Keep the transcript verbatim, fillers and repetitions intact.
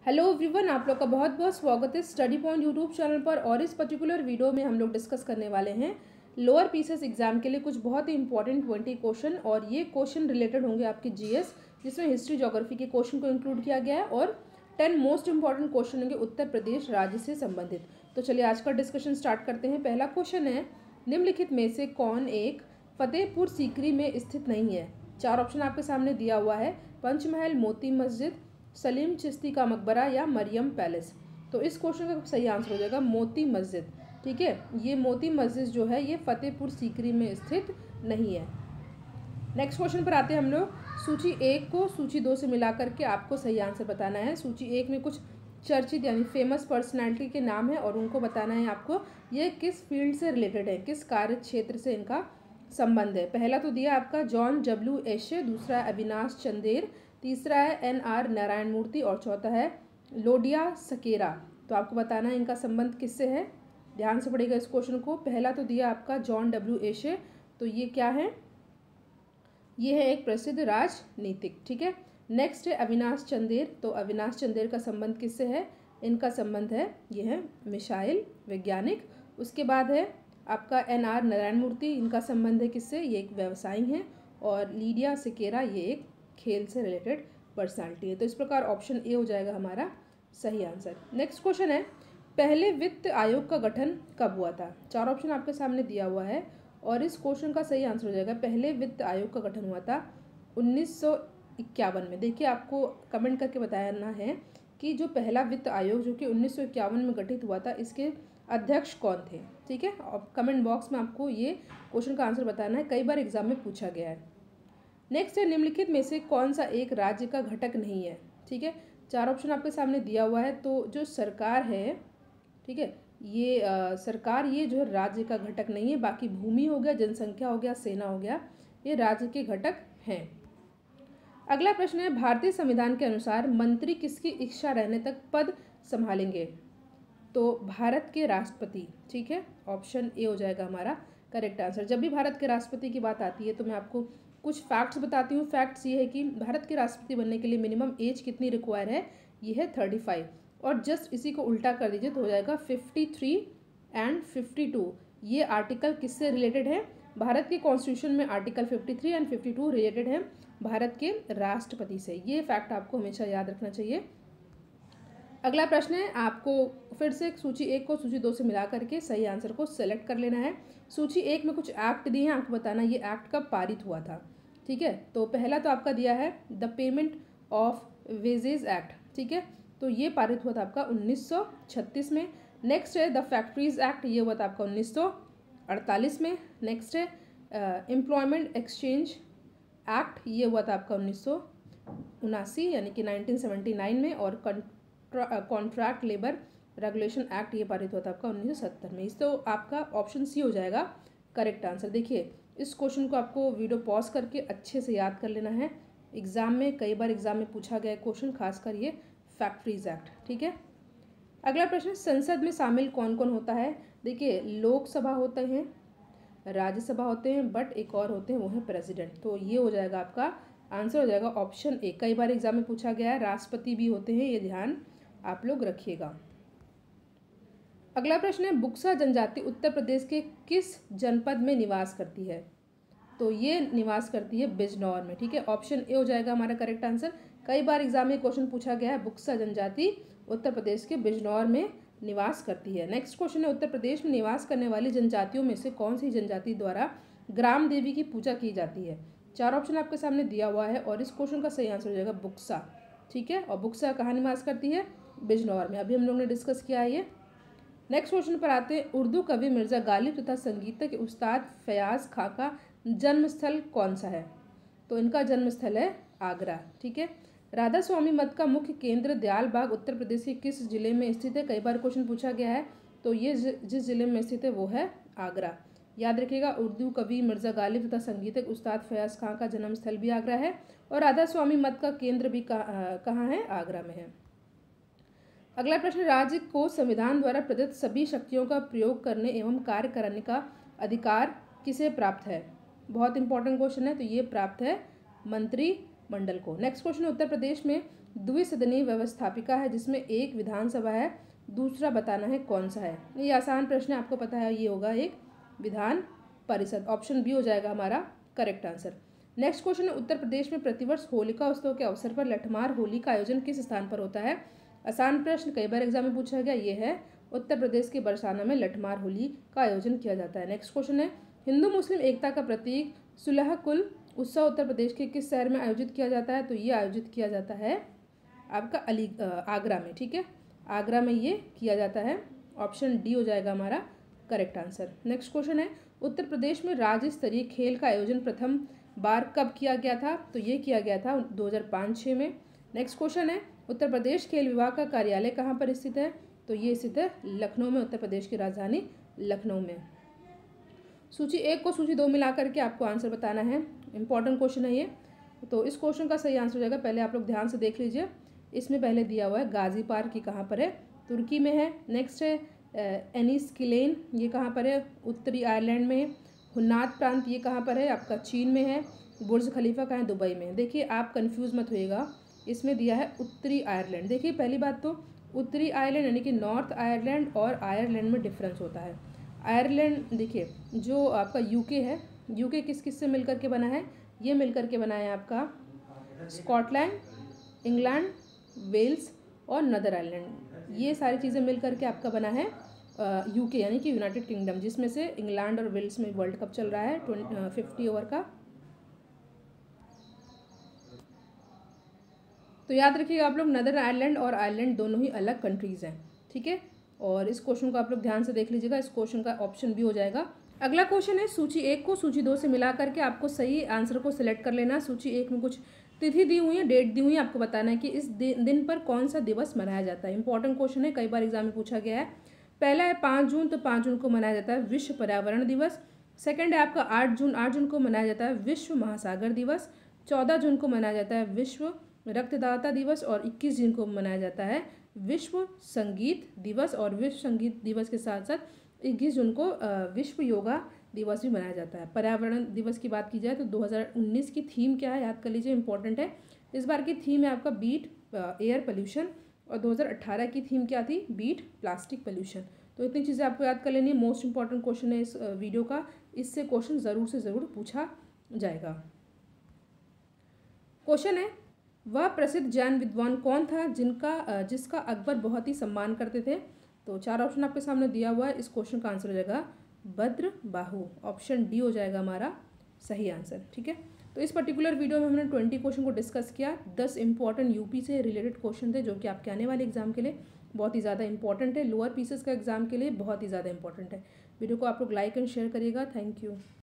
Hello everyone, आप लोग का बहुत बहुत स्वागत है स्टडी पॉइंट यूट्यूब चैनल पर। और इस पर्टिकुलर वीडियो में हम लोग डिस्कस करने वाले हैं लोअर पीसीएस एग्जाम के लिए कुछ बहुत ही इंपॉर्टेंट ट्वेंटी क्वेश्चन। और ये क्वेश्चन रिलेटेड होंगे आपके जीएस, जिसमें हिस्ट्री ज्योग्राफी के क्वेश्चन को इंक्लूड किया गया है और टेन मोस्ट इंपॉर्टेंट क्वेश्चन होंगे उत्तर प्रदेश राज्य से संबंधित। तो चलिए आज का डिस्कशन स्टार्ट करते हैं। पहला क्वेश्चन है, निम्नलिखित में से कौन एक फतेहपुर सीकरी में स्थित नहीं है? चार ऑप्शन आपके सामने दिया हुआ है, पंचमहल, मोती मस्जिद, सलीम चिश्ती का मकबरा या मरियम पैलेस। तो इस क्वेश्चन का सही आंसर हो जाएगा मोती मस्जिद। ठीक है, ये मोती मस्जिद जो है ये फतेहपुर सीकरी में स्थित नहीं है। नेक्स्ट क्वेश्चन पर आते हैं हम लोग। सूची एक को सूची दो से मिला करके आपको सही आंसर बताना है। सूची एक में कुछ चर्चित यानी फेमस पर्सनैलिटी के नाम है और उनको बताना है आपको ये किस फील्ड से रिलेटेड है, किस कार्य क्षेत्र से इनका संबंध है। पहला तो दिया आपका जॉन डब्ल्यू एशे, दूसरा है अविनाश चंदेर, तीसरा है एन आर नारायण मूर्ति और चौथा है लोडिया सकेरा। तो आपको बताना है इनका संबंध किससे है। ध्यान से पढ़ेगा इस क्वेश्चन को। पहला तो दिया आपका जॉन डब्ल्यू एशे, तो ये क्या है? ये है एक प्रसिद्ध राजनीतिक। ठीक है। नेक्स्ट है अविनाश चंदेर, तो अविनाश चंदेर का संबंध किससे है? इनका संबंध है, ये है मिसाइल वैज्ञानिक। उसके बाद है आपका एन आर नारायण मूर्ति, इनका संबंध है किससे? ये एक व्यवसायी हैं। और लीडिया सिकेरा ये एक खेल से रिलेटेड पर्सनालिटी है। तो इस प्रकार ऑप्शन ए हो जाएगा हमारा सही आंसर। नेक्स्ट क्वेश्चन है, पहले वित्त आयोग का गठन कब हुआ था? चार ऑप्शन आपके सामने दिया हुआ है और इस क्वेश्चन का सही आंसर हो जाएगा पहले वित्त आयोग का गठन हुआ था उन्नीस सौ इक्यावन में। देखिए, आपको कमेंट करके बताना है कि जो पहला वित्त आयोग जो कि उन्नीस सौ इक्यावन में गठित हुआ था, इसके अध्यक्ष कौन थे? ठीक है, और कमेंट बॉक्स में आपको ये क्वेश्चन का आंसर बताना है, कई बार एग्जाम में पूछा गया है। नेक्स्ट है, निम्नलिखित में से कौन सा एक राज्य का घटक नहीं है? ठीक है, चार ऑप्शन आपके सामने दिया हुआ है। तो जो सरकार है, ठीक है, ये आ, सरकार ये जो है राज्य का घटक नहीं है। बाकी भूमि हो गया, जनसंख्या हो गया, सेना हो गया, ये राज्य के घटक हैं। अगला प्रश्न है, भारतीय संविधान के अनुसार मंत्री किसकी इच्छा रहने तक पद संभालेंगे? तो भारत के राष्ट्रपति। ठीक है, ऑप्शन ए हो जाएगा हमारा करेक्ट आंसर। जब भी भारत के राष्ट्रपति की बात आती है तो मैं आपको कुछ फैक्ट्स बताती हूँ। फैक्ट्स ये है कि भारत के राष्ट्रपति बनने के लिए मिनिमम एज कितनी रिक्वायर है? ये है थर्टी फाइव। और जस्ट इसी को उल्टा कर दीजिए तो हो जाएगा fifty three and fifty two. ये आर्टिकल किससे रिलेटेड है? भारत के कॉन्स्टिट्यूशन में article fifty three and fifty two related है भारत के राष्ट्रपति से। ये फैक्ट आपको हमेशा याद रखना चाहिए। अगला प्रश्न है, आपको फिर से सूची एक को सूची दो से मिला करके सही आंसर को सेलेक्ट कर लेना है। सूची एक में कुछ एक्ट दिए हैं, आपको बताना ये एक्ट कब पारित हुआ था। ठीक है, तो पहला तो आपका दिया है the payment of wages act. ठीक है, तो ये पारित हुआ था आपका उन्नीस सौ छत्तीस में। नेक्स्ट है द फैक्ट्रीज एक्ट, ये हुआ था आपका उन्नीस सौ अड़तालीस में। नेक्स्ट है एम्प्लॉयमेंट एक्सचेंज एक्ट, ये हुआ था आपका उन्नीस सौ उनासी यानी कि नाइनटीन सेवेंटी नाइन में। और कॉन्ट्रैक्ट लेबर रेगुलेशन एक्ट, ये पारित हुआ था आपका उन्नीस सौ सत्तर में। इस तो आपका ऑप्शन सी हो जाएगा करेक्ट आंसर। देखिए, इस क्वेश्चन को आपको वीडियो पॉज करके अच्छे से याद कर लेना है। एग्जाम में कई बार एग्जाम में पूछा गया क्वेश्चन, खासकर ये फैक्ट्रीज एक्ट। ठीक है, अगला प्रश्न, संसद में शामिल कौन कौन होता है? देखिए, लोकसभा होते हैं, राज्यसभा होते हैं, बट एक और होते हैं वो है प्रेसिडेंट। तो ये हो जाएगा आपका आंसर हो जाएगा ऑप्शन ए। कई बार एग्जाम में पूछा गया है, राष्ट्रपति भी होते हैं, ये ध्यान आप लोग रखिएगा। अगला प्रश्न है, बुक्सा जनजाति उत्तर प्रदेश के किस जनपद में निवास करती है? तो ये निवास करती है बिजनौर में। ठीक है, ऑप्शन ए हो जाएगा हमारा करेक्ट आंसर। कई बार एग्जाम में क्वेश्चन पूछा गया है, बुक्सा जनजाति उत्तर प्रदेश के बिजनौर में निवास करती है। नेक्स्ट क्वेश्चन है, उत्तर प्रदेश में निवास करने वाली जनजातियों में से कौन सी जनजाति द्वारा ग्राम देवी की पूजा की जाती है? चार ऑप्शन आपके सामने दिया हुआ है और इस क्वेश्चन का सही आंसर हो जाएगा बुक्सा। ठीक है, और बुक्सा कहाँ निवास करती है? बिजनौर में। अभी हम लोगों ने डिस्कस किया है ये। नेक्स्ट क्वेश्चन पर आते हैं, उर्दू कवि मिर्ज़ा गालिब तथा संगीत के उस्ताद फयाज खां का जन्मस्थल कौन सा है? तो इनका जन्मस्थल है आगरा। ठीक है, राधा स्वामी मठ का मुख्य केंद्र दयालबाग उत्तर प्रदेश के किस जिले में स्थित है? कई बार क्वेश्चन पूछा गया है। तो ये जिस जिले में स्थित है वो है आगरा। याद रखिएगा, उर्दू कवि मिर्ज़ा गालिब तथा संगीतक उस्ताद फयाज खां का जन्मस्थल भी आगरा है और राधा स्वामी मठ का केंद्र भी कहाँ है? आगरा में है। अगला प्रश्न, राज्य को संविधान द्वारा प्रदत्त सभी शक्तियों का प्रयोग करने एवं कार्य करने का अधिकार किसे प्राप्त है? बहुत इंपॉर्टेंट क्वेश्चन है। तो ये प्राप्त है मंत्री मंडल को। नेक्स्ट क्वेश्चन, उत्तर प्रदेश में द्विसदनीय व्यवस्थापिका है जिसमें एक विधानसभा है, दूसरा बताना है कौन सा है। ये आसान प्रश्न है, आपको पता है, ये होगा एक विधान परिषद। ऑप्शन बी हो जाएगा हमारा करेक्ट आंसर। नेक्स्ट क्वेश्चन है, उत्तर प्रदेश में प्रतिवर्ष होलिका उत्सव के अवसर पर लठमार होली का आयोजन किस स्थान पर होता है। आसान प्रश्न, कई बार एग्जाम में पूछा गया, ये है उत्तर प्रदेश के बरसाना में लठमार होली का आयोजन किया जाता है। नेक्स्ट क्वेश्चन है, हिंदू मुस्लिम एकता का प्रतीक सुलह कुल उत्सव उत्तर प्रदेश के किस शहर में आयोजित किया जाता है। तो ये आयोजित किया जाता है आपका अली आगरा में, ठीक है, आगरा में ये किया जाता है। ऑप्शन डी हो जाएगा हमारा करेक्ट आंसर। नेक्स्ट क्वेश्चन है, उत्तर प्रदेश में राज्य स्तरीय खेल का आयोजन प्रथम बार कब किया गया था। तो ये किया गया था दो हज़ार पाँच छः में। नेक्स्ट क्वेश्चन है, उत्तर प्रदेश खेल विभाग का कार्यालय कहाँ पर स्थित है। तो ये स्थित है लखनऊ में, उत्तर प्रदेश की राजधानी लखनऊ में। सूची एक को सूची दो मिला करके आपको आंसर बताना है। इंपॉर्टेंट क्वेश्चन है ये। तो इस क्वेश्चन का सही आंसर हो जाएगा, पहले आप लोग ध्यान से देख लीजिए। इसमें पहले दिया हुआ है गाजी पार्क, ये कहाँ पर है, तुर्की में है। नेक्स्ट है एनिस्किलेन, ये कहाँ पर है, उत्तरी आयरलैंड में है। हुन्नात प्रांत, ये कहाँ पर है, आपका चीन में है। बुर्ज खलीफा कहाँ है, दुबई में। देखिए आप कंफ्यूज मत होइएगा, इसमें दिया है उत्तरी आयरलैंड। देखिए पहली बात तो उत्तरी आयरलैंड यानी कि नॉर्थ आयरलैंड और आयरलैंड में डिफरेंस होता है। आयरलैंड देखिए जो आपका यूके है, यूके किस किस से मिलकर के बना है, ये मिलकर के बना है आपका स्कॉटलैंड, इंग्लैंड, वेल्स और नदर आयरलैंड, ये सारी चीज़ें मिलकर के आपका बना है यूके यानी कि यूनाइटेड किंगडम, जिसमें से इंग्लैंड और वेल्स में वर्ल्ड कप चल रहा है फिफ्टी ओवर का। तो याद रखिएगा आप लोग, नदर आयरलैंड और आयरलैंड दोनों ही अलग कंट्रीज़ हैं, ठीक है। और इस क्वेश्चन को आप लोग ध्यान से देख लीजिएगा, इस क्वेश्चन का ऑप्शन भी हो जाएगा। अगला क्वेश्चन है, सूची एक को सूची दो से मिला करके आपको सही आंसर को सिलेक्ट कर लेना। सूची एक में कुछ तिथि दी हुई है, डेट दी हुई है, आपको बताना है कि इस दिन पर कौन सा दिवस मनाया जाता है। इंपॉर्टेंट क्वेश्चन है, कई बार एग्जाम में पूछा गया है। पहला है पाँच जून, तो पाँच जून को मनाया जाता है विश्व पर्यावरण दिवस। सेकंड है आपका आठ जून, आठ जून को मनाया जाता है विश्व महासागर दिवस। चौदह जून को मनाया जाता है विश्व रक्तदाता दिवस। और इक्कीस जून को मनाया जाता है विश्व संगीत दिवस। और विश्व संगीत दिवस के साथ साथ इक्कीस जून को विश्व योगा दिवस भी मनाया जाता है। पर्यावरण दिवस की बात की जाए तो दो हज़ार उन्नीस की थीम क्या है, याद कर लीजिए, इंपॉर्टेंट है। इस बार की थीम है आपका बीट एयर पोल्यूशन, और दो हज़ार अठारह की थीम क्या थी, बीट प्लास्टिक पोल्यूशन। तो इतनी चीज़ें आपको याद कर लेनी है। मोस्ट इंपॉर्टेंट क्वेश्चन है इस वीडियो का, इससे क्वेश्चन ज़रूर से ज़रूर पूछा जाएगा। क्वेश्चन है, वह प्रसिद्ध जैन विद्वान कौन था जिनका जिसका अकबर बहुत ही सम्मान करते थे। तो चार ऑप्शन आपके सामने दिया हुआ है, इस क्वेश्चन का आंसर हो जाएगा भद्र बाहु। ऑप्शन डी हो जाएगा हमारा सही आंसर, ठीक है। तो इस पर्टिकुलर वीडियो में हमने ट्वेंटी क्वेश्चन को डिस्कस किया। दस इंपॉर्टेंट यूपी से रिलेटेड क्वेश्चन थे जो कि आपके आने वाले एग्जाम के लिए बहुत ही ज़्यादा इंपॉर्टेंट है। लोअर पीसेस का एग्जाम के लिए बहुत ही ज़्यादा इंपॉर्टेंट है। वीडियो को आप लोग लाइक एंड शेयर करिएगा। Thank you.